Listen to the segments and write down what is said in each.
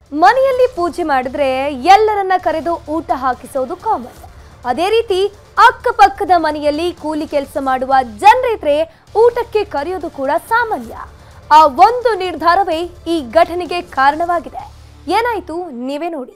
ಮನೆಯಲ್ಲಿ ಪೂಜೆ ಮಾಡಿದ್ರೆ ಎಲ್ಲರನ್ನ ಕರೆದು ಊಟ ಹಾಕಿಸೋದು ಕಾಮನ್. ಅದೇ ರೀತಿ ಅಕ್ಕಪಕ್ಕದ ಮನೆಯಲ್ಲಿ ಕೂಲಿ ಕೆಲಸ ಮಾಡುವ ಜನರಿದ್ರೆ ಊಟಕ್ಕೆ ಕರೆಯೋದು ಕೂಡ ಸಾಮಾನ್ಯ. ಆ ಒಂದು ನಿರ್ಧಾರವೇ ಈ ಘಟನೆಗೆ ಕಾರಣವಾಗಿದೆ. ಏನಾಯ್ತು ನೀವೇ ನೋಡಿ.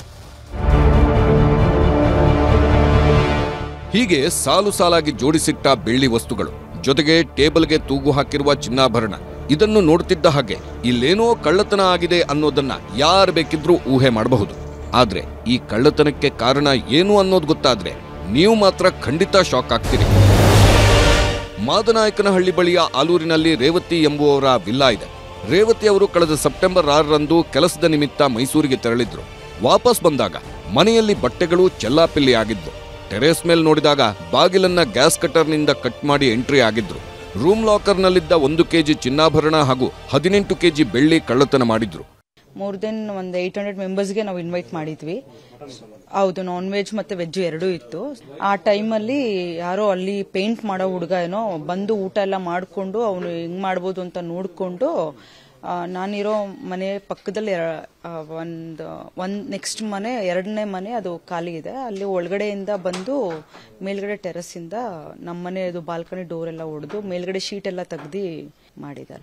ಹೀಗೆ ಸಾಲು ಸಾಲಾಗಿ ಜೋಡಿಸಿಟ್ಟ ಬೆಳ್ಳಿ ವಸ್ತುಗಳು, ಜೊತೆಗೆ ಟೇಬಲ್ಗೆ ತೂಗು ಹಾಕಿರುವ ಚಿನ್ನಾಭರಣ, ಇದನ್ನು ನೋಡ್ತಿದ್ದ ಹಾಗೆ ಇಲ್ಲೇನೋ ಕಳ್ಳತನ ಆಗಿದೆ ಅನ್ನೋದನ್ನ ಯಾರು ಬೇಕಿದ್ರೂ ಊಹೆ ಮಾಡಬಹುದು. ಆದ್ರೆ ಈ ಕಳ್ಳತನಕ್ಕೆ ಕಾರಣ ಏನು ಅನ್ನೋದು ಗೊತ್ತಾದ್ರೆ ನೀವು ಮಾತ್ರ ಖಂಡಿತ ಶಾಕ್ ಆಗ್ತೀರಿ. ಮಾದನಾಯಕನಹಳ್ಳಿ ಬಳಿಯ ಆಲೂರಿನಲ್ಲಿ ರೇವತಿ ಎಂಬುವವರ ವಿಲ್ಲಾ ಇದೆ. ರೇವತಿ ಅವರು ಕಳೆದ ಸೆಪ್ಟೆಂಬರ್ 6ರಂದು ಕೆಲಸದ ನಿಮಿತ್ತ ಮೈಸೂರಿಗೆ ತೆರಳಿದ್ರು. ವಾಪಸ್ ಬಂದಾಗ ಮನೆಯಲ್ಲಿ ಬಟ್ಟೆಗಳು ಚೆಲ್ಲಾಪಿಲ್ಲಿ ಆಗಿದ್ದು. ಟೆರೇಸ್ ಮೇಲೆ ನೋಡಿದಾಗ ಬಾಗಿಲನ್ನ ಗ್ಯಾಸ್ ಕಟರ್ನಿಂದ ಕಟ್ ಮಾಡಿ ಎಂಟ್ರಿ ಆಗಿದ್ರು. ರೂಮ್ ಲಾಕರ್ನಲ್ಲಿದ್ದ 1 ಕೆಜಿ ಚಿನ್ನಾಭರಣ ಹಾಗೂ 18 ಕೆಜಿ ಬೆಳ್ಳಿ ಕಳ್ಳತನ ಮಾಡಿದ್ರು. ಮೋರ್ ದೆನ್ ಒಂದು 800 ಮೆಂಬರ್ಸ್ಗೆ ನಾವು ಇನ್ವೈಟ್ ಮಾಡಿದ್ವಿ. ಹೌದು, ನಾನ್ ವೆಜ್ ಮತ್ತೆ ವೆಜ್ ಎರಡೂ ಇತ್ತು. ಆ ಟೈಮಲ್ಲಿ ಯಾರೋ ಅಲ್ಲಿ ಪೇಂಟ್ ಮಾಡೋ ಹುಡುಗ ಏನೋ ಬಂದು ಊಟ ಎಲ್ಲ ಮಾಡಿಕೊಂಡು ಅವನು ಹೆಂಗ್ ಮಾಡ್ಬೋದು ಅಂತ ನೋಡಿಕೊಂಡು ನಾನಿರೋ ಮನೆ ಪಕ್ಕದಲ್ಲಿ ಒಂದು ನೆಕ್ಸ್ಟ್ ಮನೆ 2ನೇ ಮನೆ ಅದು ಖಾಲಿ ಇದೆ, ಅಲ್ಲಿ ಒಳಗಡೆಯಿಂದ ಬಂದು ಮೇಲ್ಗಡೆ ಟೆರೆಸ್ ಇಂದ ನಮ್ಮನೆ ಅದು ಬಾಲ್ಕನಿ ಡೋರ್ ಎಲ್ಲ ಹೊಡೆದು ಮೇಲ್ಗಡೆ ಶೀಟ್ ಎಲ್ಲ ತೆಗ್ದು ಮಾಡಿದ್ದಾರೆ.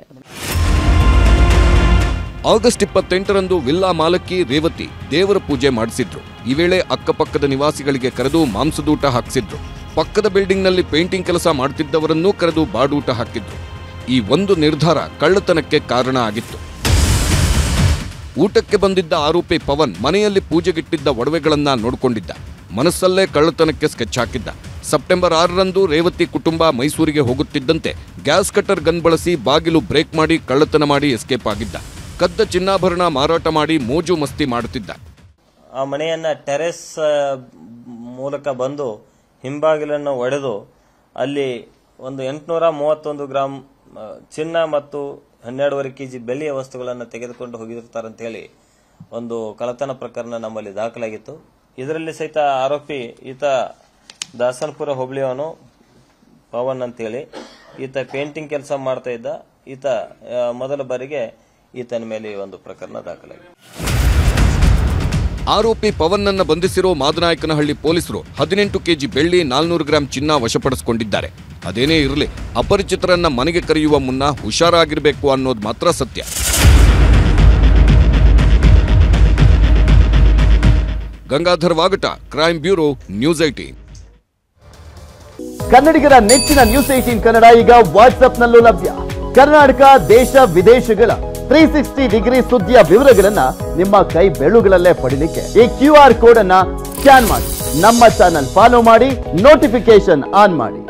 ಆಗಸ್ಟ್ 28ರಂದು ವಿಲ್ಲಾ ಮಾಲಕಿ ರೇವತಿ ದೇವರ ಪೂಜೆ ಮಾಡಿಸಿದ್ರು. ಈ ವೇಳೆ ಅಕ್ಕಪಕ್ಕದ ನಿವಾಸಿಗಳಿಗೆ ಕರೆದು ಮಾಂಸದೂಟ ಹಾಕಿಸಿದ್ರು. ಪಕ್ಕದ ಬಿಲ್ಡಿಂಗ್ನಲ್ಲಿ ಪೇಂಟಿಂಗ್ ಕೆಲಸ ಮಾಡ್ತಿದ್ದವರನ್ನೂ ಕರೆದು ಬಾಡೂಟ ಹಾಕಿದ್ರು. ಈ ಒಂದು ನಿರ್ಧಾರ ಕಳ್ಳತನಕ್ಕೆ ಕಾರಣ ಆಗಿತ್ತು. ಊಟಕ್ಕೆ ಬಂದಿದ್ದ ಆರೋಪಿ ಪವನ್ ಮನೆಯಲ್ಲಿ ಪೂಜೆಗಿಟ್ಟಿದ್ದ ಒಡವೆಗಳನ್ನ ನೋಡಿಕೊಂಡಿದ್ದ. ಮನಸ್ಸಲ್ಲೇ ಕಳ್ಳತನಕ್ಕೆ ಸ್ಕೆಚ್ ಹಾಕಿದ್ದ. ಸೆಪ್ಟೆಂಬರ್ 6ರಂದು ರೇವತಿ ಕುಟುಂಬ ಮೈಸೂರಿಗೆ ಹೋಗುತ್ತಿದ್ದಂತೆ ಗ್ಯಾಸ್ ಕಟರ್ ಗನ್ ಬಳಸಿ ಬಾಗಿಲು ಬ್ರೇಕ್ ಮಾಡಿ ಕಳ್ಳತನ ಮಾಡಿ ಎಸ್ಕೇಪ್ ಆಗಿದ್ದ. ಕದ್ದ ಚಿನ್ನಾಭರಣ ಮಾರಾಟ ಮಾಡಿ ಮೋಜು ಮಸ್ತಿ ಮಾಡುತ್ತಿದ್ದ. ಆ ಮನೆಯನ್ನ ಟೆರೆಸ್ ಮೂಲಕ ಬಂದು ಹಿಂಬಾಗಿಲನ್ನು ಒಡೆದು ಅಲ್ಲಿ ಒಂದು 831 ಗ್ರಾಂ ಚಿನ್ನ ಮತ್ತು 12.5 ಕೆಜಿ ಬೆಳ್ಳಿಯ ವಸ್ತುಗಳನ್ನು ತೆಗೆದುಕೊಂಡು ಹೋಗಿರುತ್ತಾರಂತ ಹೇಳಿ ಒಂದು ಕಳ್ಳತನ ಪ್ರಕರಣ ನಮ್ಮಲ್ಲಿ ದಾಖಲಾಗಿತ್ತು. ಇದರಲ್ಲಿ ಸಹಿತ ಆರೋಪಿ ಈತ ದಾಸನಪುರ ಹೋಬಳಿಯವನು ಪವನ್ ಅಂತೇಳಿ, ಈತ ಪೇಂಟಿಂಗ್ ಕೆಲಸ ಮಾಡ್ತಾ ಇದ್ದ. ಈತ ಮೊದಲ ಬಾರಿಗೆ ಈತನ ಮೇಲೆ ಒಂದು ಪ್ರಕರಣ ದಾಖಲಾಗಿದೆ. ಆರೋಪಿ ಪವನ್ನನ್ನ ಬಂಧಿಸಿರೋ ಮಾದನಾಯಕನಹಳ್ಳಿ ಪೊಲೀಸರು 18 ಕೆಜಿ ಬೆಳ್ಳಿ 400 ಗ್ರಾಂ ಚಿನ್ನ ವಶಪಡಿಸಿಕೊಂಡಿದ್ದಾರೆ. ಅದೇನೇ ಇರಲಿ, ಅಪರಿಚಿತರನ್ನ ಮನೆಗೆ ಕರೆಯುವ ಮುನ್ನ ಹುಷಾರಾಗಿರಬೇಕು ಅನ್ನೋದು ಮಾತ್ರ ಸತ್ಯ. ಗಂಗಾಧರ್ ವಾಗಟ, ಕ್ರೈಮ್ ಬ್ಯೂರೋ, ನ್ಯೂಸ್ 18. ಕನ್ನಡಿಗರ ನೆಚ್ಚಿನ ನ್ಯೂಸ್ 18 ಕನ್ನಡ ಈಗ ವಾಟ್ಸ್ಆಪ್ನಲ್ಲೂ ಲಭ್ಯ. ಕರ್ನಾಟಕ, ದೇಶ ವಿದೇಶಗಳ 360 ಡಿಗ್ರಿ ಸುದ್ದಿಯ ವಿವರಗಳನ್ನ ನಿಮ್ಮ ಕೈ ಬೆರಳುಗಳಲ್ಲೇ ಪಡಿಲಿಕ್ಕೆ ಈ QR ಕೋಡ್ ಅನ್ನ ಸ್ಕ್ಯಾನ್ ಮಾಡಿ, ನಮ್ಮ ಚಾನಲ್ ಫಾಲೋ ಮಾಡಿ, ನೋಟಿಫಿಕೇಶನ್ ಆನ್ ಮಾಡಿ.